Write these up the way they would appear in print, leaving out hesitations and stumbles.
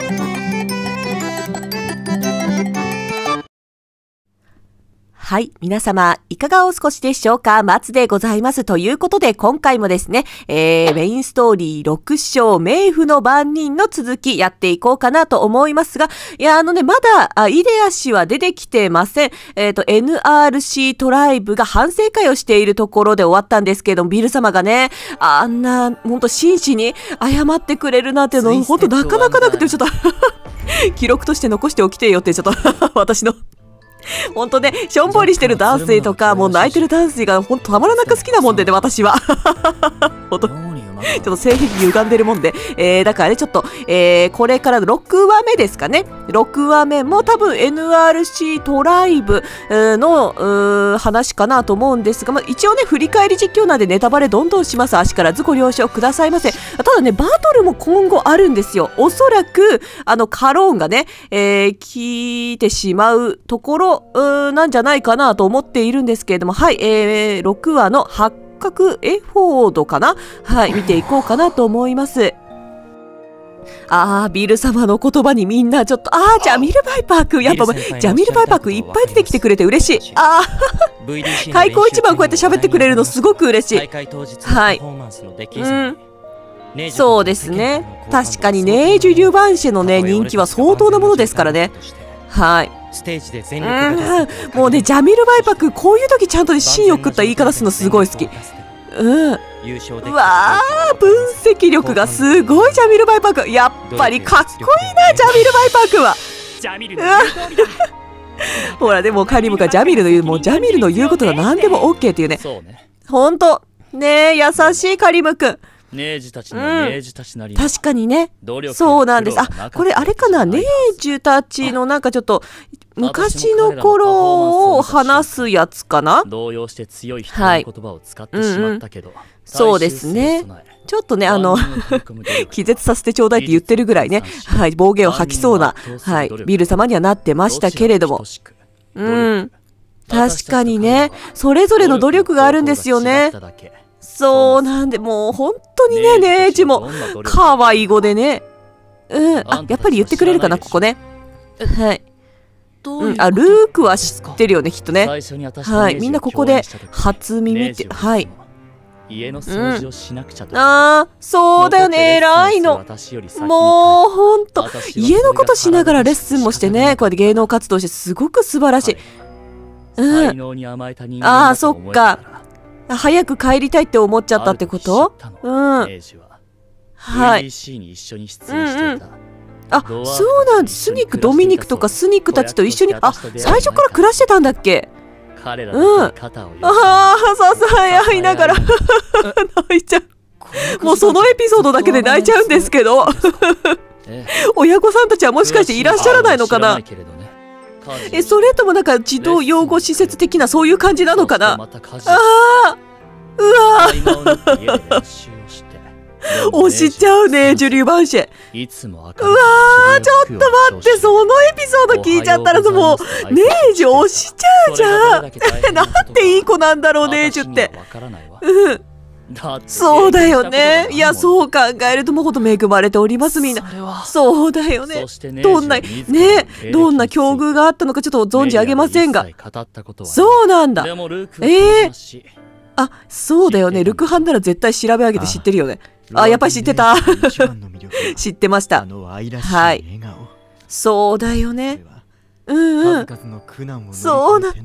はい。皆様、いかがお過ごしでしょうか？松でございます。ということで、今回もですね、メインストーリー6章、冥府の番人の続きやっていこうかなと思いますが、いや、まだ、イデア氏は出てきてません。NRC トライブが反省会をしているところで終わったんですけれども、ビル様がね、あんな、ほんと真摯に謝ってくれるなんていうの、ほんとなかなかなくて、ちょっと、記録として残しておきてよって、ちょっと、私の。ほんとね、しょんぼりしてる男性とか、もう泣いてる男性がほんとたまらなく好きなもんでね、私は。ほんと、ちょっと性癖歪んでるもんで。だからね、ちょっと、これからの6話目ですかね。6話目も多分 NRC トライブの話かなと思うんですが、まあ、一応ね、振り返り実況なんでネタバレどんどんします。足からずご了承くださいませ。ただね、バトルも今後あるんですよ。おそらく、カローンがね、来てしまうところ、なんじゃないかなと思っているんですけれども、はい、6話の発覚エフォードかな、はい、見ていこうかなと思います。ビル様の言葉にみんなちょっと、ジャミルバイパー君、やっぱジャミルバイパー君いっぱい出てきてくれて嬉しい。開口一番こうやって喋ってくれるのすごく嬉しい。はい。そうですね。確かにね、ジュリュ・バンシェのね、人気は相当なものですからね。はい。もうね、ジャミルバイパー君、こういう時ちゃんと芯を食った言い方するのすごい好き。うわー、分析力がすごいジャミルバイパー君。やっぱりかっこいいな、ジャミルバイパー君は。ほら、でもカリムがジャミルの言う、もうジャミルの言うことが何でも OK っていうね。ほんと、ねえ、優しいカリム君。確かにね。そうなんです。これあれかな、ネージュたちのなんかちょっと昔の頃を話すやつかな。はい。そうですね。ちょっとね、気絶させてちょうだいって言ってるぐらいね、はい、暴言を吐きそうな、はい、ビル様にはなってましたけれども。確かにね、それぞれの努力があるんですよね。そうなんで、もう本当にね、ネージも、かわいい語でね。やっぱり言ってくれるかな、ここね。はい。ルークは知ってるよね、きっとね。はい。みんなここで、初耳って、はい。そうだよね、偉いの。もう、ほんと、家のことしながらレッスンもしてね、こうやって芸能活動して、すごく素晴らしい。そっか。早く帰りたいって思っちゃったってこと？はい。そうなんです。スニック、ドミニクとかスニックたちと一緒に、最初から暮らしてたんだっけ？そう、言いながら泣いちゃう。もうそのエピソードだけで泣いちゃうんですけど。親御さんたちはもしかしていらっしゃらないのかな？それともなんか児童養護施設的なそういう感じなのかな？うわ押しちゃうね、ジュリュ・バンシェ。ちょっと待って、そのエピソード聞いちゃったらもう、ネージュ押しちゃうじゃん。なんていい子なんだろう、ネージュって。そうだよね。いや、そう考えるともうほんと恵まれております、みんな。そうだよね。どんな境遇があったのかちょっと存じ上げませんが。そうなんだ。そうだよね。ルクハンなら絶対調べ上げて知ってるよね。やっぱり知ってた。知ってました。はい。そうだよね。そうな、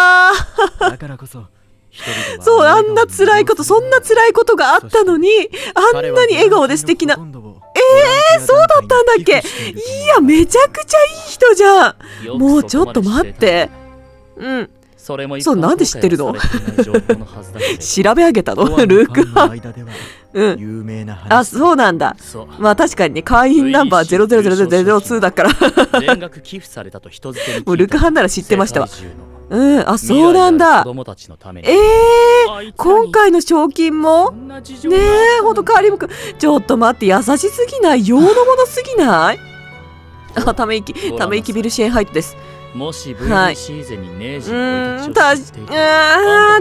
そう、あんな辛いこと、そんな辛いことがあったのに、あんなに笑顔で素敵な。そうだったんだっけ？いや、めちゃくちゃいい人じゃん。もうちょっと待って。そう、なんで知ってるの？調べ上げたの？ルークハン。そうなんだ。まあ確かにね、会員ナンバー00002だから。もうルークハンなら知ってましたわ。そうなんだ。今回の賞金もねえ、ほんとカーリム君、ちょっと待って、優しすぎない？用のものすぎない？ため息ビルシェーンハイトです。はい。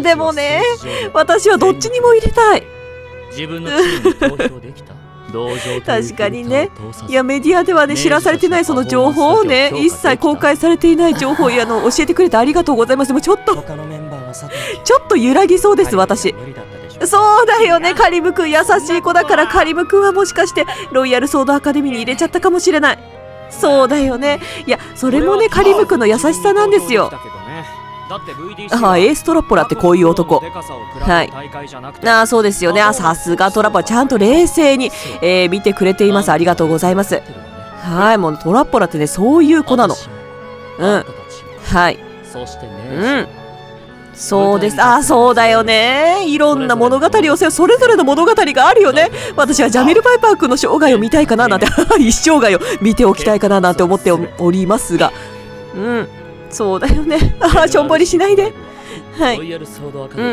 でもね、私はどっちにも入れたい。 確かにね。いや、メディアではね、知らされてないその情報をね、一切公開されていない情報教えてくれてありがとうございます。でもちょっと揺らぎそうです、私。そうだよね、カリムくん優しい子だから、カリムくんはもしかしてロイヤルソードアカデミーに入れちゃったかもしれない。そうだよね。いや、それもね、カリムくんの優しさなんですよ。あ、エーストラッポラってこういう男。はい。そうですよね。さすがトラッポラ、ちゃんと冷静に、見てくれています。ありがとうございます。はい、もうトラッポラってね、そういう子なの。うん。はい。うん。そうです。そうだよね。いろんな物語をそれぞれの物語があるよね。私はジャミル・パイパー君の生涯を見たいかななんて一生涯を見ておきたいかななんて思っておりますが、うん、そうだよね。しょんぼりしないで。はい。うん。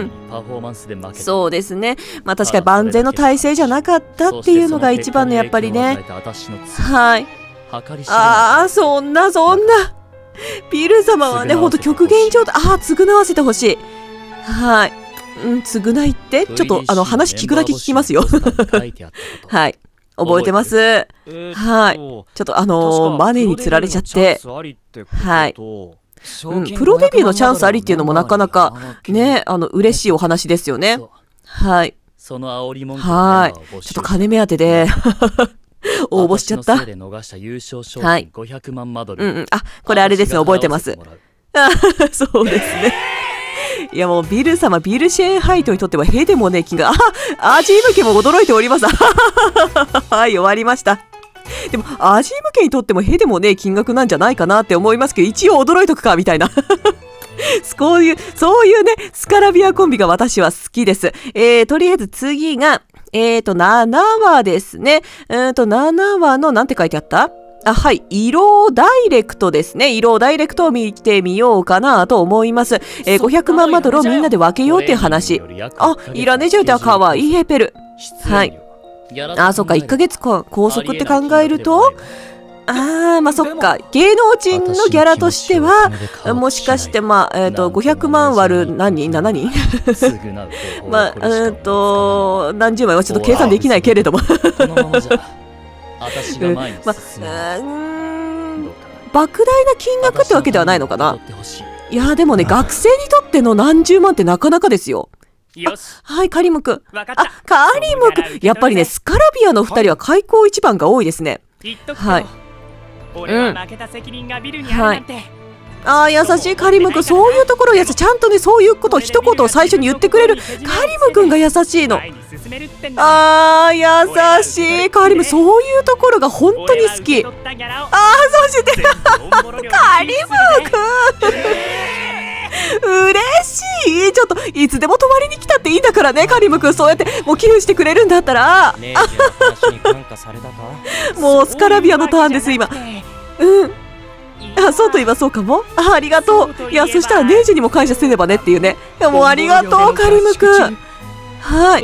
そうですね。確かに万全の体制じゃなかったっていうのが一番のやっぱりね。はい。そんな。ビル様はね、ほんと極限状態。償わせてほしい。はい。償いってちょっと話聞くだけ聞きますよ。はい。覚えてます。はい。ちょっとマネに釣られちゃって。はい。プロデビューのチャンスありっていうのもなかなかね、嬉しいお話ですよね。はい。はい。ちょっと金目当てで応募しちゃった。はい。これあれですね、覚えてます。そうですね。いやもうビル様、ビルシェーンハイトにとってはへでもね、金額、アジーム家も驚いております。はい、終わりました。でも、アジーム家にとってもへでもね、金額なんじゃないかなって思いますけど、一応驚いとくか、みたいな。そういうね、スカラビアコンビが私は好きです。とりあえず次が、7話ですね。7話の、なんて書いてあった？はい。色ダイレクトですね。色ダイレクトを見てみようかなと思います。500万マドルをみんなで分けようっていう話。いらねえじゃんってかわいいヘペル。はい。そっか。1ヶ月間拘束って考えると、そっか。芸能人のギャラとしては、もしかして、500万割る何人 ?7 人何十枚はちょっと計算できないけれども。莫大な金額ってわけではないのかな。いやでもね、学生にとっての何十万ってなかなかですよ。はい、カリムくん。カリムくん。やっぱりね、スカラビアの2人は開口一番が多いですね。はい。はい。優しいカリムくん、そういうところちゃんとね、そういうことを一言を最初に言ってくれるカリムくんが優しいの。優しいカリム、そういうところが本当に好き。そしてカリムくん嬉しい。ちょっといつでも泊まりに来たっていいんだからね、カリムくん。そうやってもう寄付してくれるんだったら。もうスカラビアのターンです今。そうといえばそうかも。ありがとう。いや、そしたらネイジにも感謝せねばねっていうね。もうありがとう、カリムくん。はい。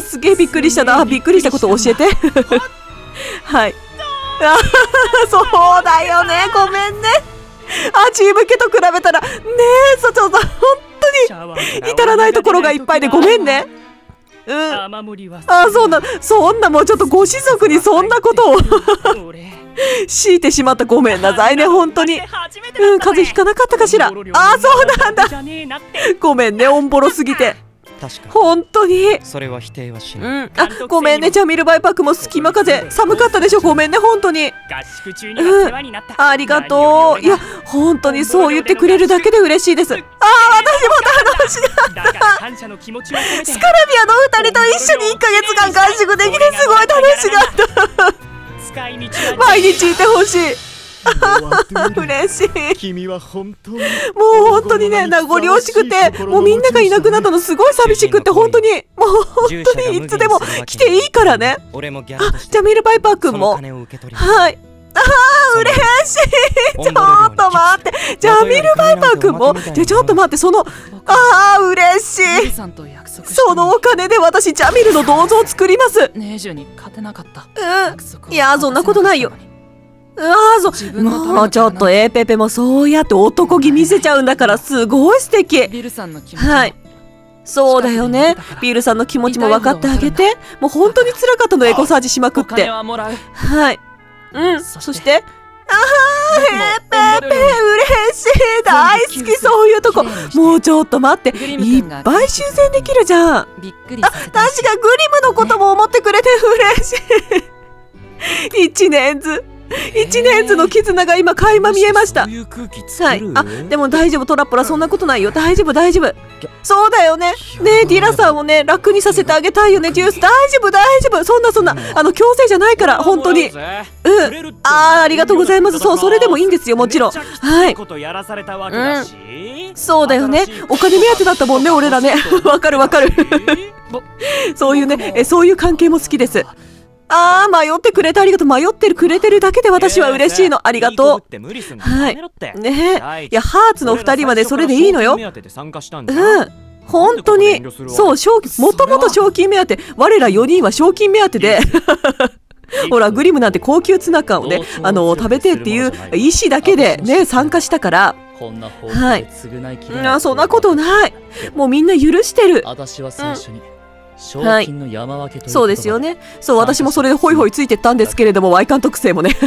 すげえびっくりしたな。びっくりしたことを教えて。はい。そうだよね。ごめんね。チーム家と比べたら、ねえ、ちょっと本当に至らないところがいっぱいでごめんね。そんなもうちょっとご子息にそんなことを強いてしまった。ごめんなさいね、本当に。風邪ひかなかったかしら。そうなんだ。ごめんね、オンボロすぎて。本当に。それは否定はしない。ごめんね、ジャミルバイパックも隙間風寒かったでしょ。ごめんね、本当に。ありがとう。いや、本当にそう言ってくれるだけで嬉しいです。私も楽しかった。スカラビアの2人と一緒に1ヶ月間合宿できてすごい楽しかった。毎日いてほしい。嬉しい。君は本当にもう本当にね、名残惜しくて、もうみんながいなくなったのすごい寂しくて、本当にもう本当にいつでも来ていいからね。ジャミル・バイパー君も。はい。嬉しい。ちょっと待って、ジャミル・バイパー君も。ちょっと待って、嬉しい。そのお金で私ジャミルの銅像を作ります。いや、そんなことないよ。もうちょっとエーペペもそうやって男気見せちゃうんだから、すごい素敵。はい。 そうだよね。ビールさんの気持ちも分かってあげて。もう本当に辛かったの、エコサージしまくって。はい。そして、ペ嬉しい、大好き、そういうとこ。もうちょっと待って、いっぱい修繕できるじゃん。確かグリムのことも思ってくれて嬉しい。一年図の絆が今垣間見えました。はい。でも大丈夫、トラッポラ、そんなことないよ。大丈夫。そうだよね。ねえ、ディラさんをね、楽にさせてあげたいよね、ジュース。大丈夫。そんな、強制じゃないから、本当に。ありがとうございます。それでもいいんですよ、もちろん。はい。そうだよね。お金目当てだったもんね、俺らね。わかる。そういうね、そういう関係も好きです。迷ってくれてありがとう。迷ってくれてるだけで私は嬉しいの。ありがとう。はい。ねえ。いや、ハーツの2人までそれでいいのよ。本当に。そう、もともと賞金目当て。我ら4人は賞金目当てで。ほら、グリムなんて高級ツナ缶をね、食べてっていう意思だけでね、参加したから。はい。そんなことない。もうみんな許してる。はい、そうですよね。そう、私もそれでホイホイついてったんですけれども、ワイカン特性もね。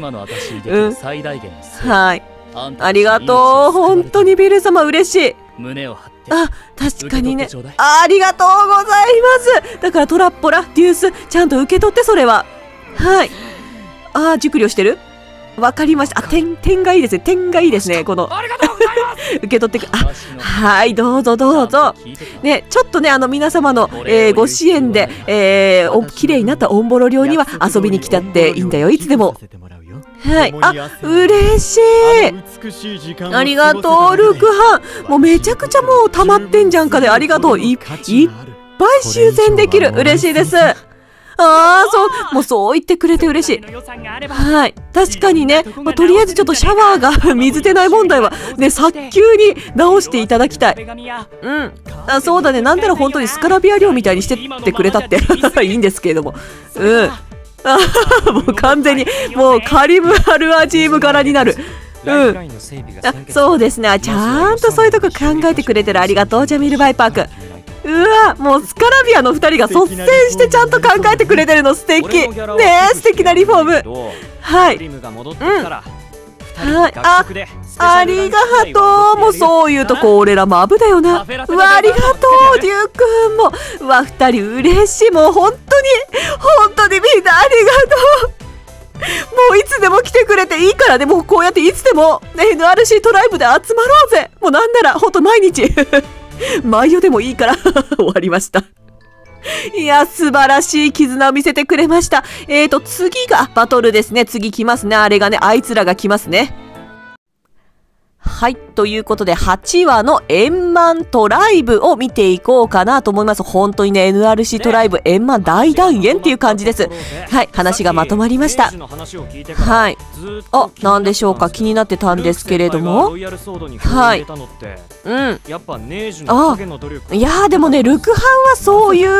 はい。ありがとう。本当にビル様嬉しい。確かにね。ありがとうございます。だからトラッポラ、デュース、ちゃんと受け取って、それは。はい。熟慮してる？わかりました。点がいいですね。点がいいですね。この。受け取ってはい、どうぞ。ね、ちょっとね、皆様の、ご支援で、綺麗になったオンボロ寮には遊びに来たっていいんだよ。いつでも。はい。嬉しい。ありがとう、ルークハン。もうめちゃくちゃもう溜まってんじゃんかで、ありがとう。いっぱい修繕できる。嬉しいです。もうそう言ってくれて嬉しい。はい。確かにね、とりあえずちょっとシャワーが水出ない問題はね、早急に直していただきたい。そうだね。なんなら本当にスカラビア寮みたいにしてってくれたっていいんですけれども。もう完全に、もうカリムアルアジーム柄になる。そうですね。ちゃんとそういうとこ考えてくれてる。ありがとう、ジャミルバイパー君。もうスカラビアの2人が率先してちゃんと考えてくれてるの素敵ねえ、素敵なリフォーム。はい。ありがとう。もうそういうとこ俺らマブだよな。ありがとう、デュー君も。2人嬉しい。もう本当にみんなありがとう。もういつでも来てくれていいからね。もうこうやっていつでも、ね、NRC トライブで集まろうぜ。もうなんなら本当毎日毎夜でもいいから終わりました。いや、素晴らしい絆を見せてくれました。次がバトルですね。次来ますね。あれがね、あいつらが来ますね。はい。ということで、8話の円満トライブを見ていこうかなと思います。本当にね、NRC トライブ円満大団円っていう感じです。はい。話がまとまりました。はい。なんでしょうか。気になってたんですけれども。はい。いやー、でもね、ルクハンはそういう、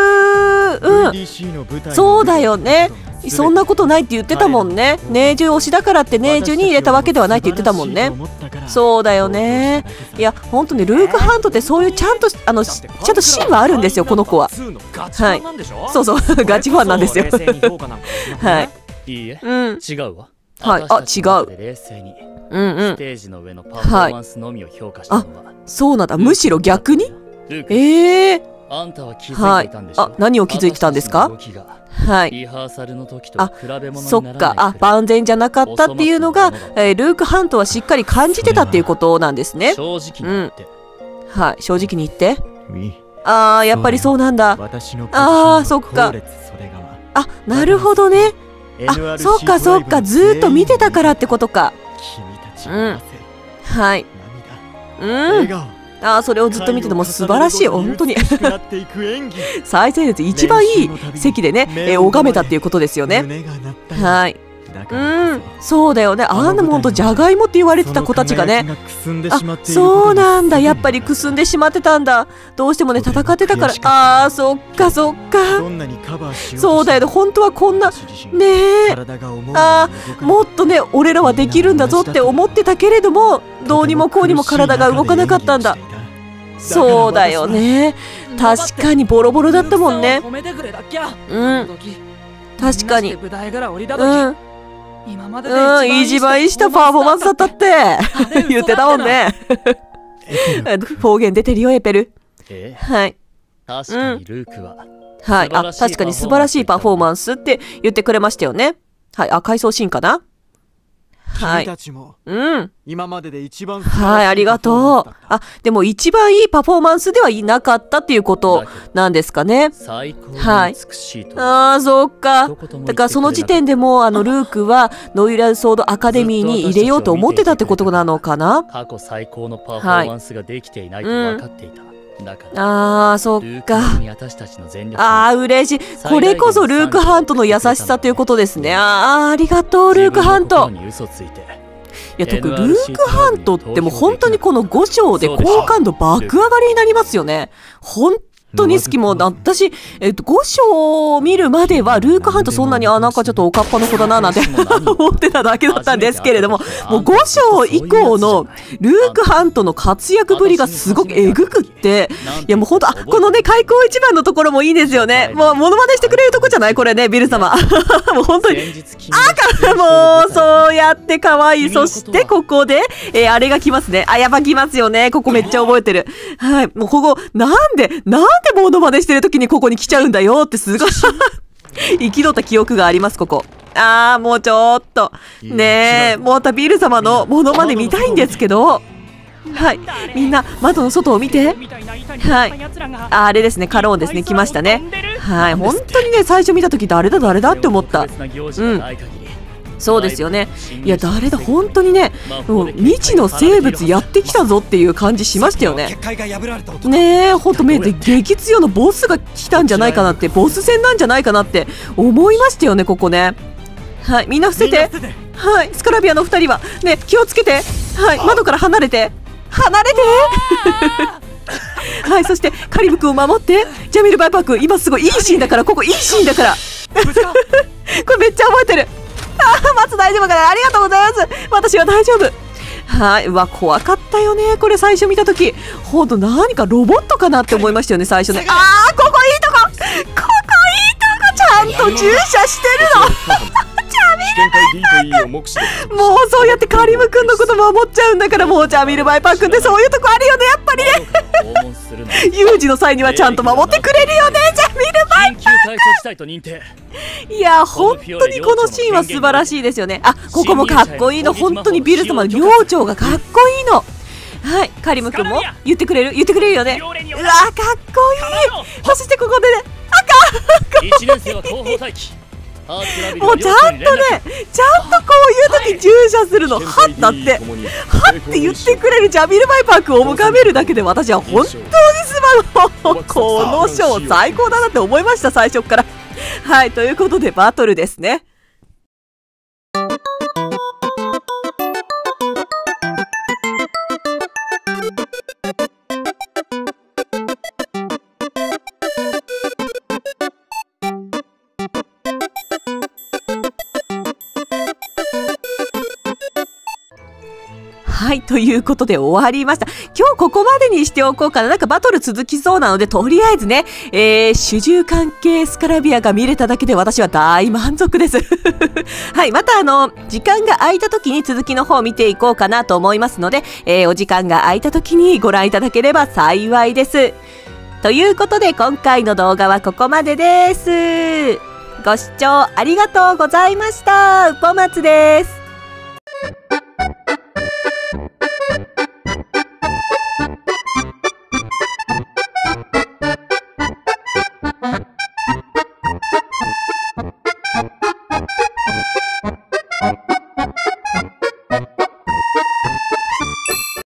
そうだよね。そんなことないって言ってたもんね。ネージュ推しだからってネージュに入れたわけではないって言ってたもんね。そうだよね。いや、ほんとね、ルークハントってそういうちゃんと芯はあるんですよ、この子は。はい。そうそう、ガチファンなんですよ。はい。いいえ、違うわ。はい、違う。ステージの上のパフォーマンスのみを評価したのは。そうなんだ。むしろ逆に？あんたは気づいていたんでしょ。何を気づいてたんですか？はい。リハーサルの時と比べ物にならない。そっか。万全じゃなかったっていうのが、ルークハントはしっかり感じてたっていうことなんですね。正直に言って。はい。正直に言って。やっぱりそうなんだ。そっか。なるほどね。そっか。ずーっと見てたからってことか。はい。それをずっと見てても素晴らしい。本当に最前列一番いい席でね、拝めたっていうことですよね。はい。そうだよね。あんなもんほんとじゃがいもって言われてた子たちがね。そうなんだ。やっぱりくすんでしまってたんだ。どうしてもね、戦ってたから。そっか。そうだよね。本当はこんなねえ、もっとね、俺らはできるんだぞって思ってたけれども、どうにもこうにも体が動かなかったんだ。そうだよね。 確かにボロボロだったもんね。うん。確かに。うん。一番いいしたパフォーマンスだったって言ってたもんね。方言出てるよ、エペル。はい。 確かにルークは。 はい。あ、確かに素晴らしいパフォーマンスって言ってくれましたよね。はい。あ、回想シーンかな。はい。うん。今までで一番。はい、ありがとう。あ、でも一番いいパフォーマンスではいなかったっていうことなんですかね。はい。ああ、そうか。だからその時点でもルークはノイラルソードアカデミーに入れようと思ってたってことなのかな。 過去最高のパフォーマンスができていないと分かっていた。 ああ、そっか。ああ、嬉しい。これこそルーク・ハントの優しさということですね。ああ、ありがとう、ルーク・ハント。いや、特にルーク・ハントってもう本当にこの5章で好感度爆上がりになりますよね。本当に好き。もう私、5章を見るまではルーク・ハントそんなになんかちょっとおかっぱの子だななんて思ってただけだったんですけれども、もう5章以降のルーク・ハントの活躍ぶりがすごくえぐくって、いやもう本当、このね、開口一番のところもいいですよね。もうモノマネしてくれるとこじゃないこれね、ビル様。もう本当に。もう、そうやって可愛い。そしてここで、あれが来ますね。あ、やっぱ来ますよね。ここめっちゃ覚えてる。はい。もうここ、なんでモノマネしてる時にここに来ちゃうんだよってすごい憤った記憶があります、ここ。ああ、もうちょっと。ねえ、もうビル様のモノマネ見たいんですけど。はい。みんな、窓の外を見て。はい。あれですね、カローンですね、来ましたね。はい。本当にね、最初見た時誰だって思った。うん。そうですよね。いや、誰だ、本当にね、もう未知の生物やってきたぞっていう感じしましたよね。ねえ、ほんと目で激強のボスが来たんじゃないかなって、ボス戦なんじゃないかなって思いましたよね、ここね。はい、みんな伏せて。はい、スカラビアの2人は、ね、気をつけて。はい、窓から離れて。離れてはい、そしてカリム君を守って。ジャミル・バイパー君、今すごいいいシーンだから、ここいいシーンだからこれめっちゃ覚えてる。松大丈夫かな。ありがとうございます。私は大丈夫。はい。うわ、怖かったよね。これ最初見たとき。ほんと何かロボットかなって思いましたよね、最初ね。あー、ここいいとこちゃんと駐車してるのジャミルバイパー君、もうそうやってカリム君のこと守っちゃうんだから、もうジャミルバイパー君ってそういうとこあるよね、やっぱりね有事の際にはちゃんと守ってくれるよね、ジャミルバイパー君。いや、本当にこのシーンは素晴らしいですよね。あ、ここもかっこいいの。本当にビル様の寮長がかっこいいの。はい、カリム君も言ってくれるよね。うわ、かっこいい。そしてここでね、かっこいい。もうちゃんとね、ちゃんとこういう時駐車するの、はっだって、はって言ってくれるジャミルバイパー君を拝めるだけで私は本当に素晴らしい。このショー最高だなって思いました、最初から。はい、ということでバトルですね。はい、ということで終わりました。今日ここまでにしておこうかな。なんかバトル続きそうなので、とりあえずね、主従関係スカラビアが見れただけで私は大満足です。はい、また時間が空いた時に続きの方を見ていこうかなと思いますので、お時間が空いた時にご覧いただければ幸いです。ということで、今回の動画はここまでです。ご視聴ありがとうございました。うぽまつです。